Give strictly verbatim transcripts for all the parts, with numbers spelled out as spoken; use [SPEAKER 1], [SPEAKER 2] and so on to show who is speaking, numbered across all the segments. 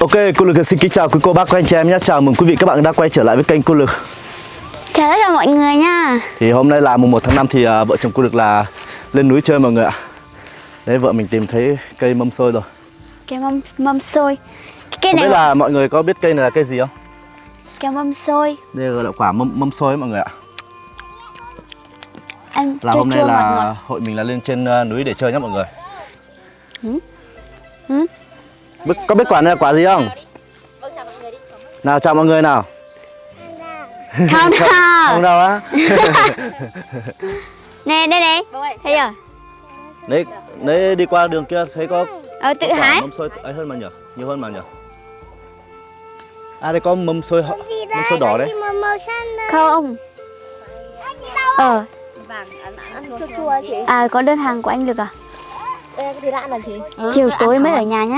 [SPEAKER 1] Ok, cô Lực xin kính chào quý cô bác, các anh chị em nhé. Chào mừng quý vị các bạn đã quay trở lại với kênh cô Lực.
[SPEAKER 2] Chào tất cả mọi người nha.
[SPEAKER 1] Thì hôm nay là mùng một tháng năm thì uh, vợ chồng cô Lực là lên núi chơi mọi người ạ. Đấy, vợ mình tìm thấy cây mâm xôi rồi.
[SPEAKER 2] Cây mâm mâm xôi. Cây
[SPEAKER 1] Không
[SPEAKER 2] này
[SPEAKER 1] biết là mọi người có biết cây này là cây gì không?
[SPEAKER 2] Cây mâm xôi.
[SPEAKER 1] Đây gọi là quả mâm, mâm xôi ấy mọi người ạ.
[SPEAKER 2] Ăn
[SPEAKER 1] Là
[SPEAKER 2] chua
[SPEAKER 1] hôm nay
[SPEAKER 2] chua
[SPEAKER 1] là
[SPEAKER 2] ngọt ngọt.
[SPEAKER 1] hội mình là lên trên uh, núi để chơi nhé mọi người.
[SPEAKER 2] Ừ. Ừ.
[SPEAKER 1] Biết, có biết quả này là quả gì không? Nào chào mọi người nào.
[SPEAKER 2] Không đâu.
[SPEAKER 1] Không đâu á.
[SPEAKER 2] Nè đây này. Thấy chưa?
[SPEAKER 1] Đấy, đấy đi qua đường kia thấy có
[SPEAKER 2] Ờ tự
[SPEAKER 1] quả
[SPEAKER 2] hái.
[SPEAKER 1] mâm xôi ấy hơn mà nhỉ? Nhiều hơn mà nhỉ? À đây có mâm xôi mâm xôi đỏ đấy.
[SPEAKER 2] Không. Ờ. À có đơn hàng của anh được à? Chiều tối mới ở nhà nhá.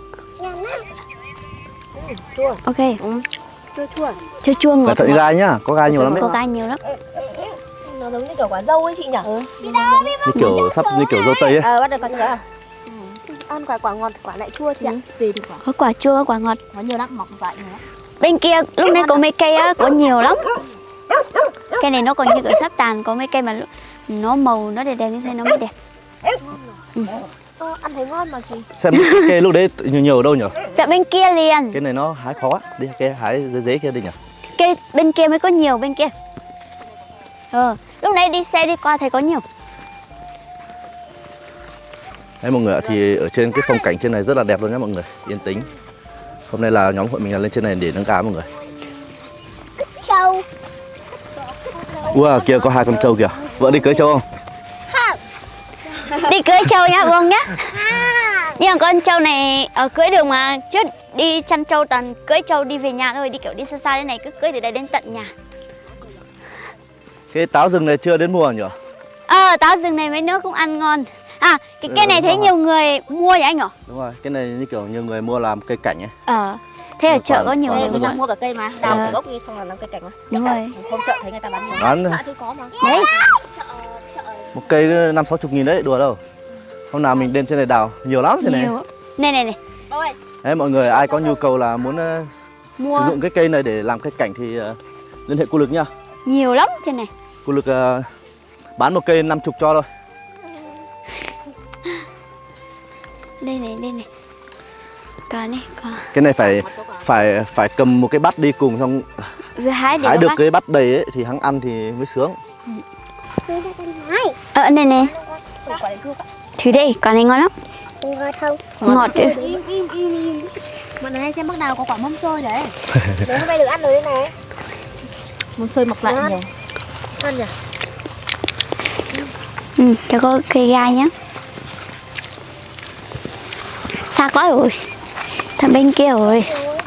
[SPEAKER 2] Ok.
[SPEAKER 3] Chua chua.
[SPEAKER 2] Chua chua
[SPEAKER 1] Cẩn
[SPEAKER 2] ngọt
[SPEAKER 1] thận
[SPEAKER 2] ngọt.
[SPEAKER 1] gai nhá, có gai nhiều lắm đấy.
[SPEAKER 2] Có gai nhiều lắm.
[SPEAKER 3] Nó giống như kiểu quả dâu ấy chị nhỉ? Ừ.
[SPEAKER 1] Như kiểu sắp như kiểu dâu tây ấy.
[SPEAKER 3] Ờ bắt được con rồi. Ăn quả quả ngọt, quả lại chua chị ạ. Tùy được quả.
[SPEAKER 2] Có quả chua, có quả ngọt.
[SPEAKER 3] Có nhiều lắm, mọc vậy nhiều lắm.
[SPEAKER 2] Bên kia lúc nãy có mấy cây á, có nhiều lắm. Cây này nó còn như kiểu sắp tàn, có mấy cây mà nó màu nó đẹp đẹp như thế nó mới đẹp. Ừ.
[SPEAKER 3] Ờ, ăn thấy ngon mà chị.
[SPEAKER 1] Xem cái cây lúc đấy nhiều nhiều ở đâu nhỉ?
[SPEAKER 2] Tại bên kia liền.
[SPEAKER 1] Cái này nó hái khó á. Đi cái hái dưới dế kia đi nhỉ?
[SPEAKER 2] Cây bên kia mới có nhiều bên kia. Ờ, lúc nãy đi xe đi qua thấy có nhiều.
[SPEAKER 1] Đấy mọi người ạ, thì ở trên cái phong cảnh trên này rất là đẹp luôn nhá mọi người, yên tĩnh. Hôm nay là nhóm hội mình là lên trên này để nướng cá mọi người.
[SPEAKER 3] Trâu.
[SPEAKER 1] Ua kia có hai con trâu kìa. Vợ đi cưới trâu không?
[SPEAKER 2] Đi cưới trâu nhá Vương nhá. Nhưng mà con trâu này ở cưới đường mà, trước đi chăn trâu toàn cưới trâu đi về nhà thôi, đi kiểu đi xa xa thế này cứ cưới từ đây đến tận nhà.
[SPEAKER 1] Cái táo rừng này chưa đến mùa nhỉ?
[SPEAKER 2] Ờ, táo rừng này mấy nước cũng ăn ngon. À, cái cây này thấy nhiều người mua vậy anh hả?
[SPEAKER 1] Đúng rồi, cái này như kiểu nhiều người mua làm cây cảnh ấy.
[SPEAKER 2] Ờ, thế ở chợ có nhiều người
[SPEAKER 3] Người ta
[SPEAKER 2] mua.
[SPEAKER 3] mua cả cây mà, đào cái gốc đi xong là làm cây cảnh mà.
[SPEAKER 2] Đúng rồi.
[SPEAKER 3] Hôm chợ thấy người ta bán nhiều.
[SPEAKER 1] Bán
[SPEAKER 3] Xã thấy có mà.
[SPEAKER 2] Đấy.
[SPEAKER 1] một cây năm sáu chục nghìn đấy, đùa đâu. Hôm nào mình lên trên này đào nhiều lắm trên này.
[SPEAKER 2] Nhiều. Này này này.
[SPEAKER 1] Đấy mọi người ai có nhu cầu là muốn uh,
[SPEAKER 2] Mua.
[SPEAKER 1] sử dụng cái cây này để làm cây cảnh thì uh, liên hệ cô Lực nhá.
[SPEAKER 2] Nhiều lắm trên này.
[SPEAKER 1] Cô Lực uh, bán một cây năm chục cho thôi.
[SPEAKER 2] Đây này, đây này. Còn này, còn.
[SPEAKER 1] Cái này phải phải phải cầm một cái bát đi cùng, xong
[SPEAKER 2] Vừa hái để
[SPEAKER 1] hái được
[SPEAKER 2] bắt.
[SPEAKER 1] cái bát đầy ấy thì hắn ăn thì mới sướng.
[SPEAKER 2] Ờ đây này. Thử đây, quả này ngon lắm.
[SPEAKER 3] Ngon không?
[SPEAKER 2] Ngọt chứ.
[SPEAKER 3] Im im im im. Mọi người xem bác nào có quả mâm xôi đấy. Đấy hôm nay được ăn rồi đây này. Mâm xôi mọc lại nhiều. Ăn nhỉ?
[SPEAKER 2] Ừ, cho có cây gai nhá. Xa quá rồi. Thằng bên kia rồi.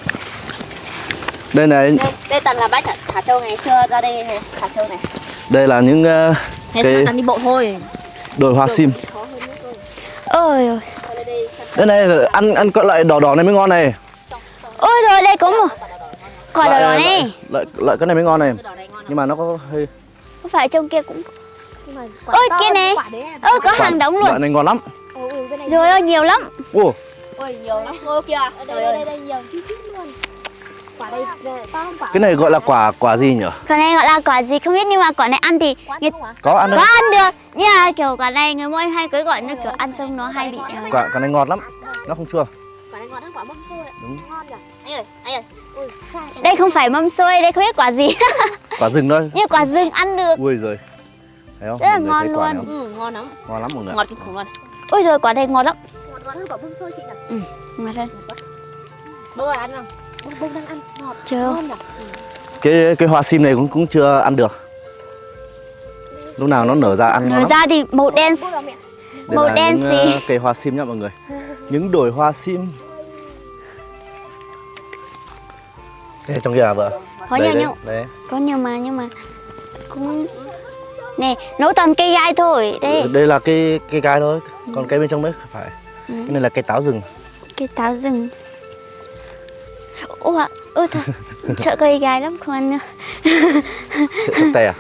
[SPEAKER 1] Đây này,
[SPEAKER 3] Đây, đây toàn là bãi thả, thả trâu ngày xưa ra đây thả trâu này.
[SPEAKER 1] đây là những uh,
[SPEAKER 3] Ngày
[SPEAKER 1] cái
[SPEAKER 3] xưa toàn đi bộ thôi.
[SPEAKER 1] đồi hoa sim.
[SPEAKER 2] Ôi rồi.
[SPEAKER 1] Đây này, ăn ăn cái loại đỏ đỏ này mới ngon này.
[SPEAKER 2] Ôi rồi đây có một quả đỏ đỏ
[SPEAKER 1] Loại-
[SPEAKER 2] này.
[SPEAKER 1] Loại, loại cái này mới ngon này. Nhưng mà nó có hơi
[SPEAKER 2] Có phải trong kia cũng.
[SPEAKER 3] Quả
[SPEAKER 2] Ôi
[SPEAKER 3] to
[SPEAKER 2] kia
[SPEAKER 3] hơn
[SPEAKER 2] này.
[SPEAKER 3] quả đấy em.
[SPEAKER 2] Ơ có hàng đống
[SPEAKER 1] loại
[SPEAKER 2] luôn.
[SPEAKER 1] này ngon lắm.
[SPEAKER 3] Ừ, ừ, cái này
[SPEAKER 2] Rồi ơi nhiều lắm.
[SPEAKER 1] Ồ,
[SPEAKER 3] Ôi nhiều lắm. Ôi kìa. Đây đây đây, đây nhiều chi chít luôn. Quả đây đây, to hơn quả.
[SPEAKER 1] cái này gọi là quả quả gì nhỉ?
[SPEAKER 2] Quả này gọi là quả gì không biết nhưng mà quả này ăn thì
[SPEAKER 3] Quả
[SPEAKER 2] người...
[SPEAKER 3] không ạ?
[SPEAKER 1] Có ăn
[SPEAKER 2] có
[SPEAKER 1] đâu.
[SPEAKER 2] ăn được. Nhưng mà kiểu quả này người mua hay cưới gọi nó kiểu ăn xong nó hay bị
[SPEAKER 1] Quả quả này ngọt lắm. Nó không chua.
[SPEAKER 3] Quả này ngọt hơn quả mâm xôi ạ.
[SPEAKER 1] Đúng.
[SPEAKER 3] Ngon nhỉ? Anh ơi, anh ơi. Ui, sai.
[SPEAKER 2] đây không phải mâm xôi, đây không biết quả gì.
[SPEAKER 1] Quả rừng thôi.
[SPEAKER 2] Nhưng quả rừng ăn được.
[SPEAKER 1] Ui rồi. Thấy không?
[SPEAKER 2] Rất là
[SPEAKER 1] Mọi người
[SPEAKER 2] ngon
[SPEAKER 1] thấy quả
[SPEAKER 2] luôn.
[SPEAKER 1] này không?
[SPEAKER 3] Ừ, ngon lắm.
[SPEAKER 1] Ngon lắm mọi người.
[SPEAKER 3] Ngọt kinh khủng luôn.
[SPEAKER 2] Ôi rồi quả này ngon lắm.
[SPEAKER 3] Ngọt ngọt hơn quả mâm xôi chị nhỉ?
[SPEAKER 2] Ừ, ngon hơn.
[SPEAKER 3] Bông ơi ăn không? Bông bông đang ăn ngọt.
[SPEAKER 2] Chưa.
[SPEAKER 3] Ngon nhỉ?
[SPEAKER 1] Cái cái hoa sim này cũng cũng chưa ăn được. Lúc nào nó nở ra ăn ngon
[SPEAKER 2] Nở
[SPEAKER 1] lắm.
[SPEAKER 2] ra thì màu đen.
[SPEAKER 3] Bông đâu mẹ?
[SPEAKER 1] Đây
[SPEAKER 2] màu
[SPEAKER 1] là
[SPEAKER 2] đen
[SPEAKER 1] những,
[SPEAKER 2] xì.
[SPEAKER 1] uh, cây hoa sim nhá mọi người. Những đồi hoa sim. Đây trong kia à vợ?
[SPEAKER 2] Có
[SPEAKER 1] Đây,
[SPEAKER 2] nhiều
[SPEAKER 1] đây,
[SPEAKER 2] nhau.
[SPEAKER 1] đấy.
[SPEAKER 2] Có nhiều mà nhưng mà cũng nè nấu toàn cây gai thôi đây.
[SPEAKER 1] Đây là cái cây gai thôi, còn cây bên trong đấy phải.
[SPEAKER 2] Ừ.
[SPEAKER 1] Cái này là cây táo rừng.
[SPEAKER 2] Cây táo rừng. Ủa, ôi thôi, sợ cây gai lắm không ăn nữa.
[SPEAKER 1] Sợ chọc tè à?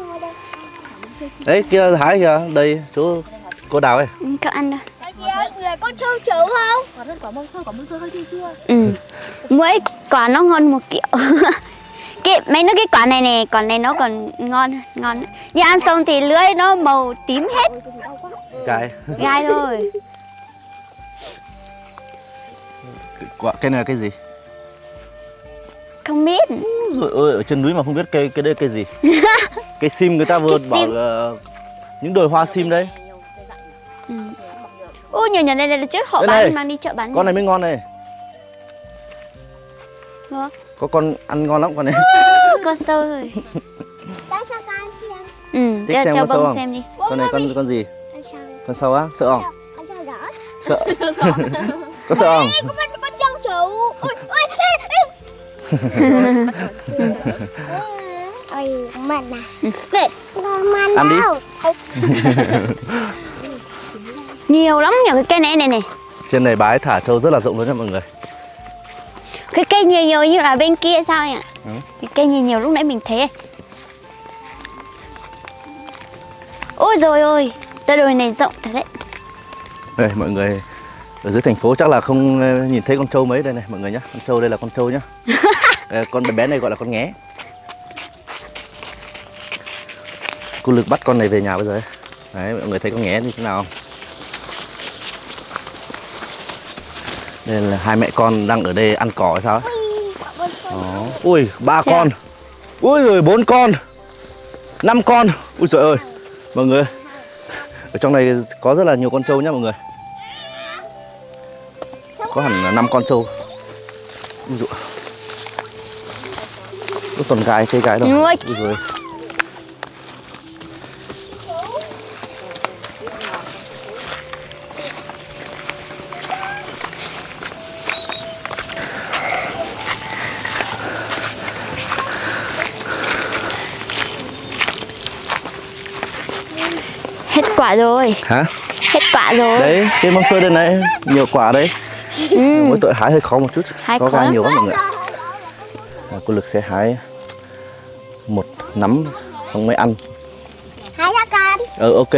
[SPEAKER 1] Đấy kia hái kìa, đây chỗ cô Đào ấy.
[SPEAKER 2] Ừ, cậu ăn đâu.
[SPEAKER 3] con trâu chấu không? Quả hơn quả mâm xôi, quả mâm xôi hơi chua chua.
[SPEAKER 2] Ừ. Mỗi quả nó ngon một kiểu. Cái mấy nó cái quả này nè, quả này nó còn ngon ngon. Nhưng ăn xong thì lưỡi nó màu tím hết.
[SPEAKER 1] Gai.
[SPEAKER 2] Gai thôi.
[SPEAKER 1] Quả cây này là cây gì?
[SPEAKER 2] Không biết.
[SPEAKER 1] Rồi ơi, ở trên núi mà không biết cây cái đây cây gì? Cây sim người ta vừa bảo là những đồi hoa sim đấy.
[SPEAKER 2] Ừ. Ôi nhiều nhà đây là trước họ
[SPEAKER 1] đây
[SPEAKER 2] bán
[SPEAKER 1] này,
[SPEAKER 2] mang đi chợ bán.
[SPEAKER 1] Con này mới ngon này.
[SPEAKER 2] Ngon.
[SPEAKER 1] Có con ăn ngon lắm con này.
[SPEAKER 2] Con sâu thôi. Ừ,
[SPEAKER 1] Thích
[SPEAKER 2] cho,
[SPEAKER 1] xem
[SPEAKER 2] cho
[SPEAKER 1] con sâu
[SPEAKER 2] bông
[SPEAKER 1] không?
[SPEAKER 2] xem đi.
[SPEAKER 1] Con này con con gì? Con sâu á? Sợ không? Sợ. Có sợ không?
[SPEAKER 3] Con trâu chấu. Ôi, ôi, ôi, mặn à? Này, mặn
[SPEAKER 1] ăn đi.
[SPEAKER 2] Nhiều lắm nhờ cái cây này này này.
[SPEAKER 1] Trên này bái thả trâu rất là rộng luôn nha mọi người.
[SPEAKER 2] Cái cây nhiều nhiều như là bên kia sao nhỉ?
[SPEAKER 1] Ừ.
[SPEAKER 2] Cái cây nhiều nhiều lúc nãy mình thấy. Ôi rồi ôi, cái đồi này rộng thật đấy.
[SPEAKER 1] Đây mọi người, ở dưới thành phố chắc là không nhìn thấy con trâu mấy đây này mọi người nhá. Con trâu đây là con trâu nhá. Đây, con bé bé này gọi là con nghé. Cô Lực bắt con này về nhà bây giờ ấy. Đấy, mọi người thấy con nghé như thế nào không? Đây là hai mẹ con đang ở đây ăn cỏ hay sao ấy. Đó. Ui, ba con. Ui rồi bốn con. Năm con. Ui trời ơi. Mọi người, ở trong này có rất là nhiều con trâu nhá mọi người. Có hẳn là năm con trâu. Ui dồi. Có toàn gai, cây gai đâu.
[SPEAKER 2] Ui.
[SPEAKER 1] Ui dồi.
[SPEAKER 2] Hết quả rồi.
[SPEAKER 1] Hả?
[SPEAKER 2] Hết quả rồi.
[SPEAKER 1] Đấy, cái mâm xôi đây này, nhiều quả đấy.
[SPEAKER 2] Ừ.
[SPEAKER 1] Mỗi tội hái hơi khó một chút.
[SPEAKER 2] Hái
[SPEAKER 1] có
[SPEAKER 2] khó
[SPEAKER 1] gai
[SPEAKER 2] lắm.
[SPEAKER 1] nhiều lắm mọi người. À, cô Lực sẽ hái một nắm xong mới ăn.
[SPEAKER 3] Hái ra con.
[SPEAKER 1] Ờ ok.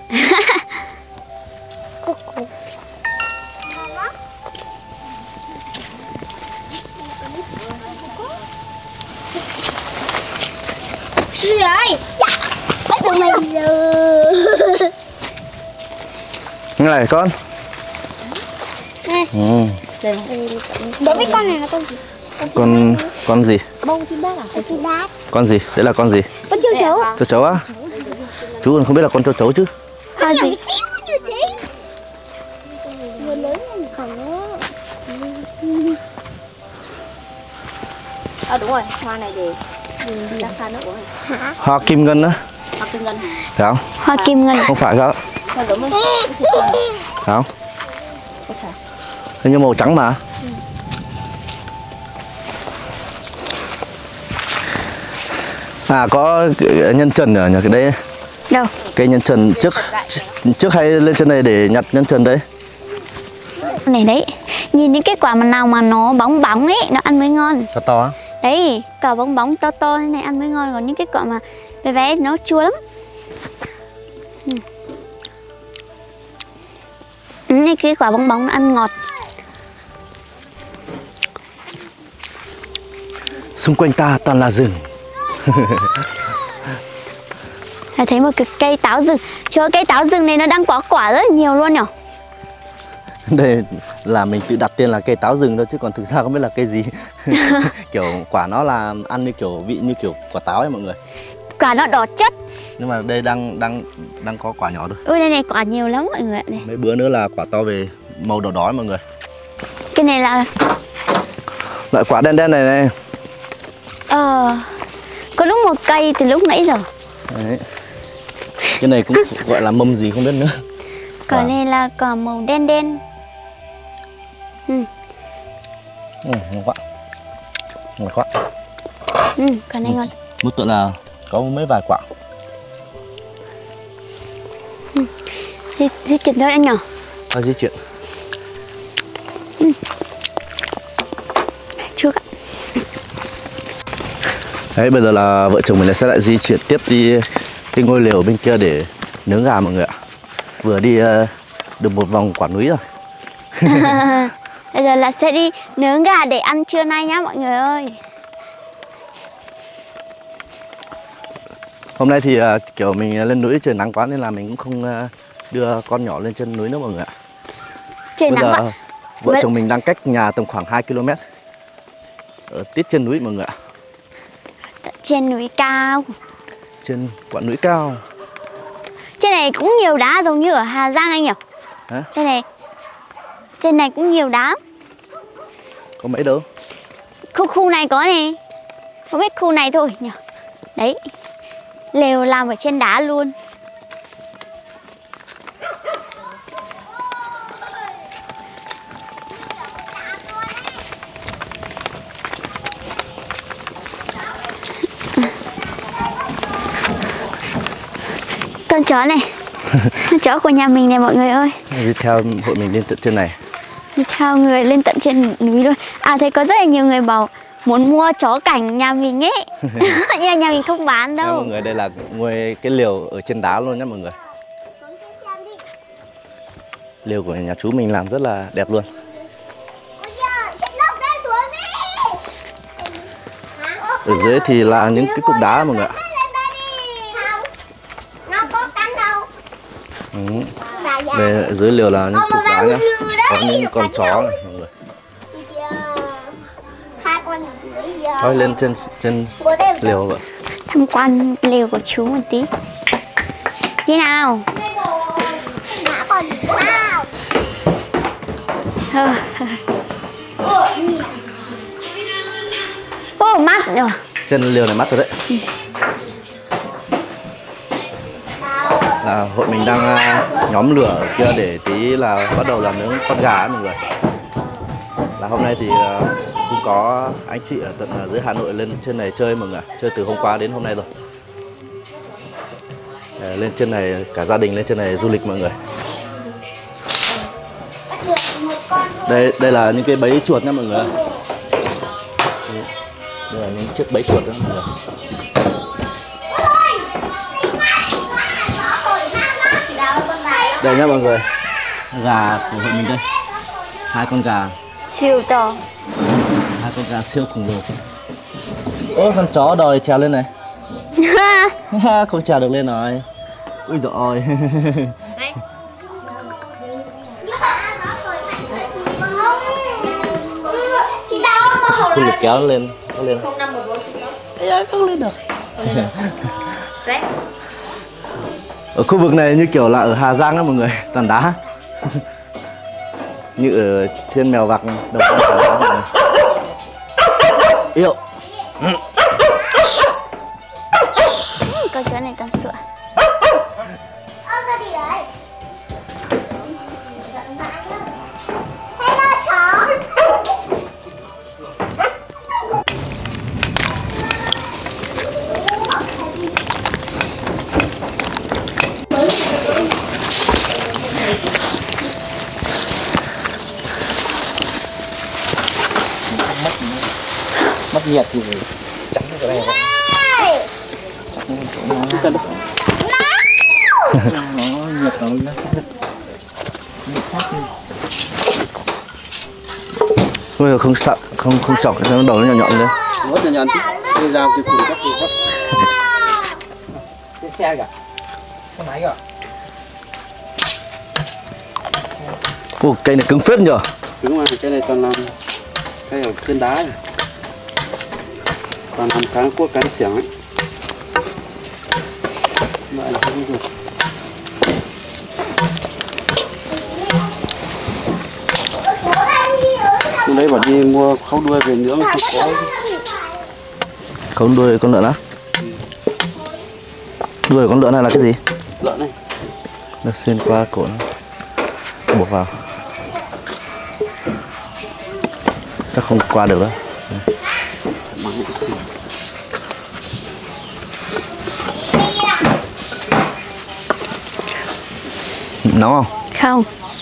[SPEAKER 3] Rồi. Bắt được mình rồi.
[SPEAKER 1] Nghe này con.
[SPEAKER 3] Nè.
[SPEAKER 1] Ừ.
[SPEAKER 3] Đối với con này là con gì?
[SPEAKER 1] Con con gì?
[SPEAKER 3] Bông chim bát à? Con chim bát.
[SPEAKER 1] Con gì? Đấy là con gì?
[SPEAKER 3] Con châu chấu.
[SPEAKER 1] Châu chấu á? Chú còn không biết là con châu chấu chứ?
[SPEAKER 2] Con gì?
[SPEAKER 3] Xíu như thế. Vừa lớn hơn còn nó. À đúng rồi, hoa này để đang pha nước uống. Hả?
[SPEAKER 1] Hoa kim ngân á?
[SPEAKER 3] Hoa kim ngân.
[SPEAKER 1] Phải không?
[SPEAKER 2] Hoa kim ngân.
[SPEAKER 1] Không phải sao?
[SPEAKER 3] Sao đúng không?
[SPEAKER 1] Phải không?
[SPEAKER 3] Không phải.
[SPEAKER 1] Hình như màu trắng mà. À có nhân trần ở nhà cái đấy.
[SPEAKER 2] Đâu?
[SPEAKER 1] Cây nhân trần trước trước hay lên trên này để nhặt nhân trần đấy.
[SPEAKER 2] Này đấy. Nhìn những cái quả mà nào mà nó bóng bóng ấy, nó ăn mới ngon.
[SPEAKER 1] To to á?
[SPEAKER 2] Đấy, quả bóng bóng to to thế này ăn mới ngon. Còn những cái quả mà bé bé nó chua lắm. Ừ. Những cái quả bóng bóng nó ăn ngọt.
[SPEAKER 1] Xung quanh ta toàn là rừng.
[SPEAKER 2] Thầy thấy một cái cây táo rừng. Trời, cây táo rừng này nó đang có quả rất là nhiều luôn nhỉ.
[SPEAKER 1] Đây là mình tự đặt tên là cây táo rừng thôi chứ còn thực ra không biết là cây gì. Kiểu quả nó là ăn như kiểu vị như kiểu quả táo ấy mọi người.
[SPEAKER 2] Quả nó đỏ chất.
[SPEAKER 1] Nhưng mà đây đang đang đang có quả nhỏ thôi.
[SPEAKER 2] Ui đây này quả nhiều lắm mọi người ạ. Này.
[SPEAKER 1] Mấy bữa nữa là quả to về màu đỏ đỏ ấy mọi người.
[SPEAKER 2] Cái này là
[SPEAKER 1] Loại quả đen đen này này.
[SPEAKER 2] Ờ có đúng một cây từ lúc nãy giờ.
[SPEAKER 1] Đấy. Cái này cũng gọi là mâm gì không biết nữa.
[SPEAKER 2] Quả
[SPEAKER 1] Quả.
[SPEAKER 2] này là quả màu đen đen. Ừ.
[SPEAKER 1] Ừ, ngon quá. Ngon quá.
[SPEAKER 2] Ừ, quả này ngon.
[SPEAKER 1] Một tuần là có mấy vài quả.
[SPEAKER 2] Ừ. Di, di chuyển thôi anh nhỏ.
[SPEAKER 1] À, di chuyển.
[SPEAKER 2] Ừ. Chưa ạ.
[SPEAKER 1] Đấy, bây giờ là vợ chồng mình sẽ lại di chuyển tiếp đi cái ngôi lều bên kia để nướng gà mọi người ạ. Vừa đi uh, được một vòng quả núi rồi.
[SPEAKER 2] Bây giờ là sẽ đi nướng gà để ăn trưa nay nhá mọi người ơi.
[SPEAKER 1] Hôm nay thì uh, kiểu mình lên núi trời nắng quá nên là mình cũng không uh, đưa con nhỏ lên trên núi nữa mọi người ạ.
[SPEAKER 2] Trời
[SPEAKER 1] Bây
[SPEAKER 2] nắng
[SPEAKER 1] giờ
[SPEAKER 2] quá.
[SPEAKER 1] vợ
[SPEAKER 2] Vậy-
[SPEAKER 1] chồng mình đang cách nhà tầm khoảng hai ki lô mét ở tít trên núi mọi người ạ.
[SPEAKER 2] Trên núi cao.
[SPEAKER 1] Trên quãng núi cao.
[SPEAKER 2] Trên này cũng nhiều đá giống như ở Hà Giang anh nhỉ?
[SPEAKER 1] Hả?
[SPEAKER 2] Trên này Trên này cũng nhiều đá.
[SPEAKER 1] Có mấy đâu.
[SPEAKER 2] Khu khu này có này. Không biết khu này thôi nhỉ. Đấy. Lều làm ở trên đá luôn. Con chó này. Con chó của nhà mình này mọi người ơi.
[SPEAKER 1] Đi theo hội mình lên tận trên này.
[SPEAKER 2] Đi theo người lên tận trên núi luôn. À thấy có rất là nhiều người bảo muốn mua chó cảnh nhà mình ấy. Nhưng mà nhà mình không bán
[SPEAKER 1] Nha,
[SPEAKER 2] đâu.
[SPEAKER 1] mọi người đây là nuôi cái liều ở trên đá luôn nhá mọi người. Liều của nhà chú mình làm rất là đẹp luôn. Ở dưới thì là những cái cục đá mọi người ạ. Ừ. Về ở dưới liều là những cục đá nhá. Có những con chó này mọi người. Thôi lên trên trên liều vậy.
[SPEAKER 2] Tham quan lều của chú một tí. Thế nào? Ô, oh, mát rồi.
[SPEAKER 1] Trên liều này mát rồi đấy. Ừ. Là hội mình đang uh, nhóm lửa ở kia để tí là bắt đầu làm nướng con gà ấy mọi người. Là hôm nay thì uh, cũng có anh chị ở tận uh, dưới Hà Nội lên trên này chơi mọi người, chơi từ hôm qua đến hôm nay rồi. Để lên trên này cả gia đình lên trên này du lịch mọi người. Đây đây là những cái bẫy chuột nha mọi người. Đây là những chiếc bẫy chuột đó mọi người. Đây nhá mọi người. Gà của hội mình đây. Hai con gà.
[SPEAKER 2] Siêu to.
[SPEAKER 1] Hai con gà siêu khổng lồ. Ôi con chó đòi trèo lên này. Không trèo được lên rồi. Ui dồi ôi. Không được kéo lên, kéo lên. Ê, không lên được. Ở khu vực này như kiểu là ở Hà Giang đó mọi người, toàn đá. Như ở trên Mèo Vạc, Đồng Văn toàn đá mọi người. Yêu.
[SPEAKER 2] Con chó này toàn sữa.
[SPEAKER 4] Mất nhiệt thì chắn cái này. Chắn chỗ nào cái đất. Nó nhiệt nó nó sẽ nhiệt khác đi.
[SPEAKER 1] Bây giờ không sợ, không không chọc cái đầu nó nhọn nhọn lên.
[SPEAKER 4] Nó nhọn nhọn chứ. Đi rào cái củ các củ các. Cái xe kìa. Cái máy kìa.
[SPEAKER 1] Ồ, cây này cứng phết nhờ.
[SPEAKER 4] Đúng rồi, cái này toàn làm cái ở trên đá này. Toàn làm cán cuốc cán xiềng ấy. Vậy là không được. Hôm đấy bảo đi mua khâu đuôi về nướng không có.
[SPEAKER 1] Khâu đuôi con lợn á? Đuôi của con lợn này là cái gì?
[SPEAKER 4] Lợn này.
[SPEAKER 1] Nó xuyên qua cổ nó. Buộc vào. Chắc không qua được đâu. Nóng không?
[SPEAKER 2] Không.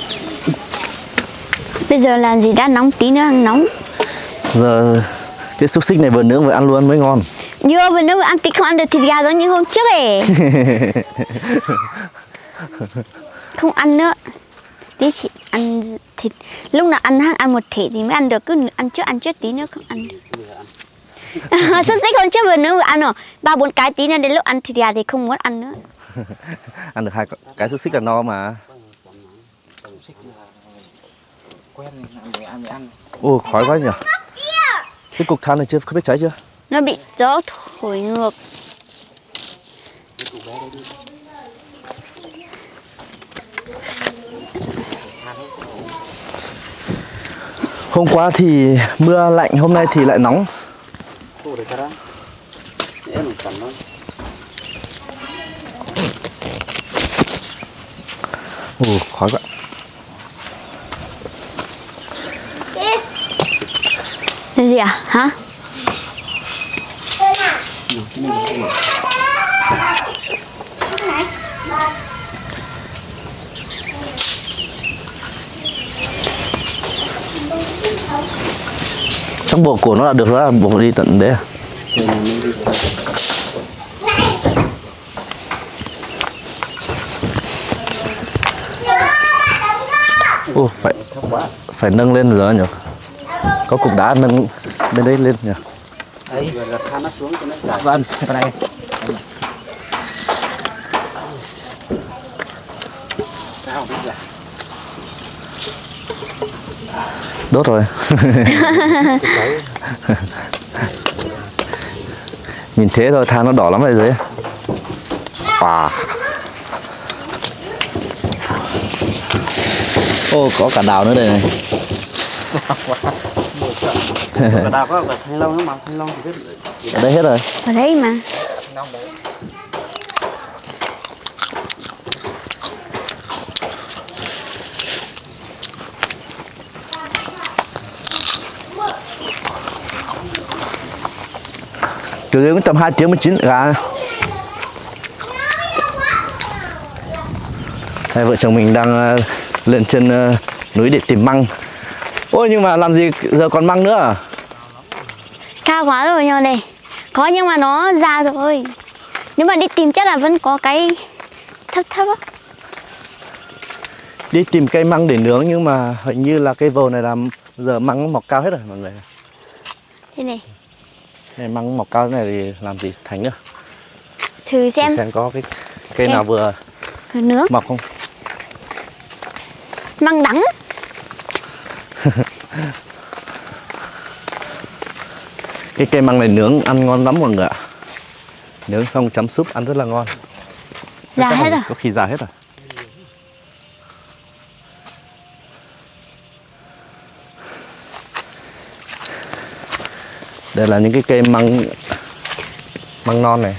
[SPEAKER 2] Bây giờ là gì đã nóng, tí nữa ăn nóng.
[SPEAKER 1] Giờ cái xúc xích này vừa nướng vừa ăn luôn mới ngon.
[SPEAKER 2] Vừa vừa nướng vừa ăn tí không ăn được thịt gà giống như hôm trước ấy. Không ăn nữa. Tí chỉ ăn thịt. Lúc nào ăn ăn một thể thì mới ăn được, cứ ăn trước ăn trước tí nữa không ăn được. Xúc xích hơn trước vừa nữa ăn rồi ba bốn cái tí nữa đến lúc ăn thịt gà thì không muốn ăn nữa.
[SPEAKER 1] Ăn được hai cái xúc xích là no mà.
[SPEAKER 4] Quen ăn ăn ăn.
[SPEAKER 1] Ô khói quá nhỉ. Cái cục than này chưa không biết cháy chưa?
[SPEAKER 2] Nó bị gió thổi ngược.
[SPEAKER 1] Hôm qua thì mưa lạnh, hôm nay thì lại nóng. Ồ, khói quá.
[SPEAKER 2] Cái gì à? Hả?
[SPEAKER 1] Chắc bộ của nó là được rồi, bộ đi tận đấy à? Ồ, phải phải nâng lên rồi nhỉ? Có cục đá nâng bên đấy lên nhỉ?
[SPEAKER 4] Đấy, rồi là than nó xuống cho nó giảm. Vâng, cái này. Sao bây giờ?
[SPEAKER 1] Đốt rồi. Nhìn thế thôi, than nó đỏ lắm ở dưới. Wow. Ô, có cả đào nữa đây này.
[SPEAKER 4] Cả đào có cả thanh long nữa mà, thanh long thì biết.
[SPEAKER 1] Ở đây hết rồi.
[SPEAKER 2] Ở đây mà.
[SPEAKER 4] Long đấy.
[SPEAKER 1] Từ đến tầm hai tiếng mới chín gà. Hai vợ chồng mình đang uh, lên trên uh, núi để tìm măng. Ôi nhưng mà làm gì giờ còn măng nữa à?
[SPEAKER 2] Cao quá rồi nhờ này. Có nhưng mà nó già rồi. Nếu mà đi tìm chắc là vẫn có cái thấp thấp á.
[SPEAKER 1] Đi tìm cây măng để nướng nhưng mà hình như là cây vầu này là giờ măng mọc cao hết rồi mọi người.
[SPEAKER 2] Thế này.
[SPEAKER 1] Này măng mọc cao thế này thì làm gì thành nữa?
[SPEAKER 2] Thử xem.
[SPEAKER 1] Thử xem có cái cây nào vừa
[SPEAKER 2] Thử nướng.
[SPEAKER 1] mọc không?
[SPEAKER 2] Măng đắng.
[SPEAKER 1] Cái cây măng này nướng ăn ngon lắm mọi người ạ. Nướng xong chấm súp ăn rất là ngon.
[SPEAKER 2] Già hết rồi.
[SPEAKER 1] Có khi già hết rồi. Đây là những cái cây măng măng non này.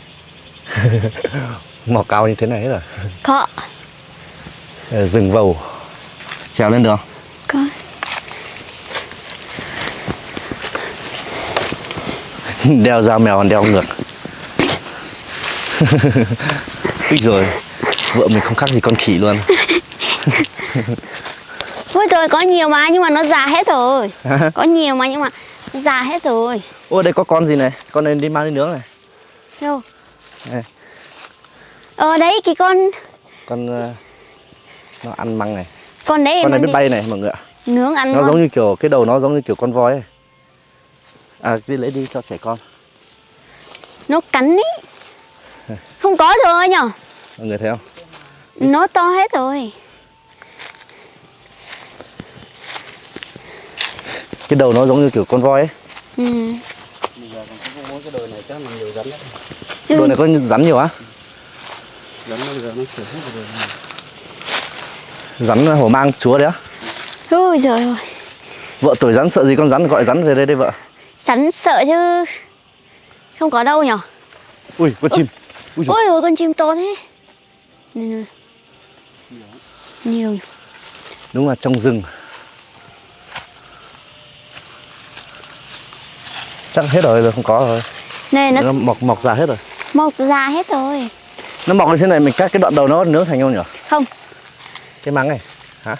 [SPEAKER 1] Mọc cao như thế này hết rồi.
[SPEAKER 2] Có.
[SPEAKER 1] Rừng vầu. Trèo lên được không?
[SPEAKER 2] Có.
[SPEAKER 1] Đeo dao mèo còn đeo ngược. Ích rồi. Vợ mình không khác gì con khỉ luôn.
[SPEAKER 2] Ôi trời, có nhiều mà nhưng mà nó già hết rồi. Có nhiều mà nhưng mà nó già hết rồi.
[SPEAKER 1] Ô đây có con gì này? Con này đi mang đi nướng này.
[SPEAKER 2] Đâu?
[SPEAKER 1] Đây.
[SPEAKER 2] Ờ đấy cái con.
[SPEAKER 1] Con uh, nó ăn măng này.
[SPEAKER 2] Con đấy
[SPEAKER 1] Con này biết
[SPEAKER 2] đi...
[SPEAKER 1] bay này mọi người ạ.
[SPEAKER 2] Nướng ăn
[SPEAKER 1] Nó
[SPEAKER 2] ngon.
[SPEAKER 1] giống như kiểu cái đầu nó giống như kiểu con voi ấy. À đi lấy đi cho trẻ con.
[SPEAKER 2] Nó cắn ý. Không có rồi nhở?
[SPEAKER 1] Mọi người thấy không?
[SPEAKER 2] Nó to hết rồi.
[SPEAKER 1] Cái đầu nó giống như kiểu con voi ấy.
[SPEAKER 2] Ừ.
[SPEAKER 4] Bây giờ còn không muốn cái đồi này chắc là nhiều rắn đấy.
[SPEAKER 1] Đồi này có rắn nhiều á?
[SPEAKER 4] Rắn bây giờ nó sửa hết rồi.
[SPEAKER 1] Rắn hổ mang chúa đấy á?
[SPEAKER 2] Ôi giời ơi.
[SPEAKER 1] Vợ tuổi rắn sợ gì con rắn, gọi rắn về đây đây vợ.
[SPEAKER 2] Rắn sợ chứ. Không có đâu nhở?
[SPEAKER 1] Ui con chim. Ui
[SPEAKER 2] Ôi ôi con chim to thế. Này này. Nhiều.
[SPEAKER 1] Đúng là trong rừng. Chắc hết rồi, giờ không có rồi.
[SPEAKER 2] Này nó,
[SPEAKER 1] Nó mọc mọc già hết rồi.
[SPEAKER 2] mọc già hết rồi.
[SPEAKER 1] Nó mọc như thế này mình cắt cái đoạn đầu nó nướng thành không nhỉ?
[SPEAKER 2] Không.
[SPEAKER 1] Cái mắng này hả?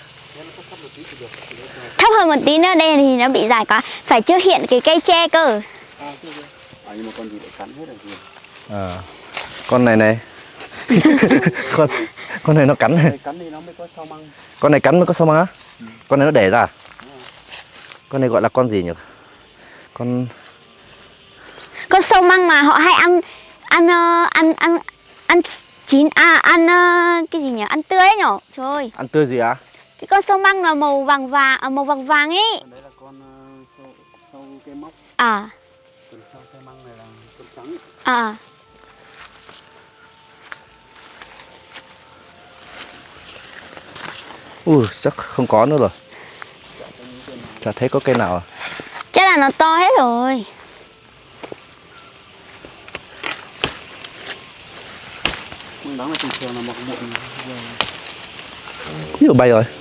[SPEAKER 2] Thấp hơn một tí nữa, đây thì nó bị dài quá. Phải chưa hiện cái cây tre cơ.
[SPEAKER 4] À, nhưng mà con gì lại cắn hết rồi kìa.
[SPEAKER 1] À, con này này. con con này nó cắn này.
[SPEAKER 4] Cắn thì nó mới có sao măng.
[SPEAKER 1] Con này cắn mới có sao măng á? Con này nó đẻ ra à? Con này gọi là con gì nhỉ? Con
[SPEAKER 2] Con sâu măng mà họ hay ăn ăn uh, ăn ăn ăn chín à ăn uh, cái gì nhỉ? Ăn tươi ấy nhở? Trời ơi.
[SPEAKER 1] ăn tươi gì á?
[SPEAKER 2] Cái con sâu măng là màu vàng vàng à, màu vàng vàng ấy.
[SPEAKER 4] Đấy là con uh, sâu, sâu cây móc.
[SPEAKER 2] À.
[SPEAKER 4] Còn sâu cây măng này là con trắng.
[SPEAKER 2] À.
[SPEAKER 1] Ui, chắc không có nữa rồi. Chả thấy có cây nào à?
[SPEAKER 2] Chắc là nó to hết rồi.
[SPEAKER 4] Măng đó là thường thường là một muộn.
[SPEAKER 1] Nhiều bay rồi.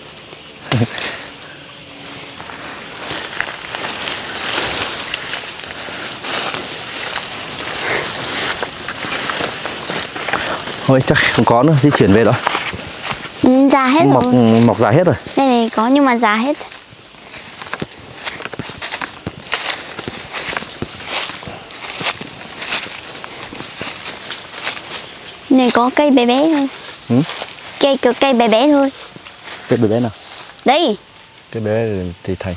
[SPEAKER 1] Thôi chắc không có nữa, di chuyển về đó.
[SPEAKER 2] Ừ, già hết
[SPEAKER 1] Mọc
[SPEAKER 2] rồi.
[SPEAKER 1] mọc già hết rồi.
[SPEAKER 2] Đây này có nhưng mà già hết. Này có cây bé bé thôi.
[SPEAKER 1] Ừ?
[SPEAKER 2] Cây cây, cây bé bé thôi.
[SPEAKER 1] Cây bé bé nào?
[SPEAKER 2] Đấy.
[SPEAKER 1] Cây bé thì thành.